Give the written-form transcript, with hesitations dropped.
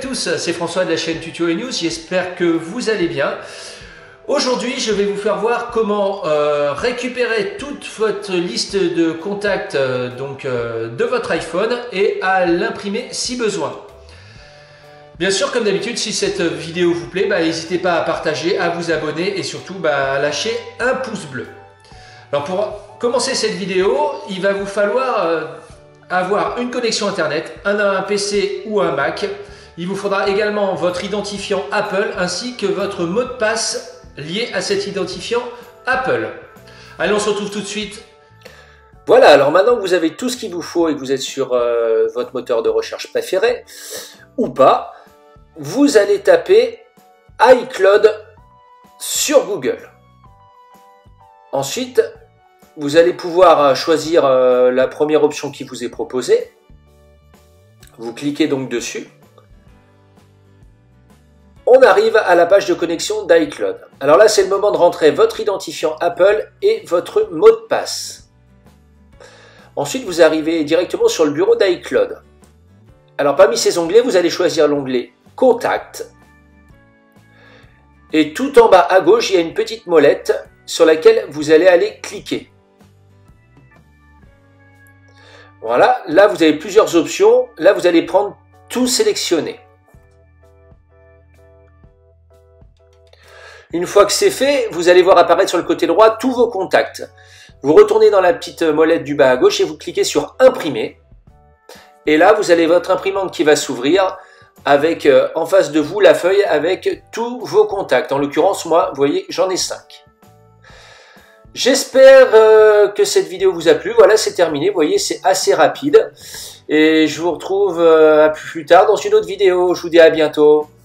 tous, c'est François de la chaîne Tuto et News, j'espère que vous allez bien. Aujourd'hui, je vais vous faire voir comment récupérer toute votre liste de contacts de votre iPhone et à l'imprimer si besoin. Bien sûr, comme d'habitude, si cette vidéo vous plaît, n'hésitez pas à partager, à vous abonner et surtout à lâcher un pouce bleu. Alors pour commencer cette vidéo, il va vous falloir avoir une connexion internet, un PC ou un Mac. Il vous faudra également votre identifiant Apple ainsi que votre mot de passe lié à cet identifiant Apple. Allez, on se retrouve tout de suite. Voilà, alors maintenant que vous avez tout ce qu'il vous faut et que vous êtes sur votre moteur de recherche préféré ou pas, vous allez taper iCloud sur Google. Ensuite, vous allez pouvoir choisir la première option qui vous est proposée. Vous cliquez donc dessus. On arrive à la page de connexion d'iCloud. Alors là, c'est le moment de rentrer votre identifiant Apple et votre mot de passe. Ensuite, vous arrivez directement sur le bureau d'iCloud. Alors parmi ces onglets, vous allez choisir l'onglet Contact. Et tout en bas à gauche, il y a une petite molette sur laquelle vous allez aller cliquer. Voilà, là vous avez plusieurs options. Là, vous allez prendre tout sélectionné. Une fois que c'est fait, vous allez voir apparaître sur le côté droit tous vos contacts. Vous retournez dans la petite molette du bas à gauche et vous cliquez sur Imprimer. Et là, vous avez votre imprimante qui va s'ouvrir avec en face de vous la feuille avec tous vos contacts. En l'occurrence, moi, vous voyez, j'en ai 5. J'espère que cette vidéo vous a plu. Voilà, c'est terminé. Vous voyez, c'est assez rapide. Et je vous retrouve à plus tard dans une autre vidéo. Je vous dis à bientôt.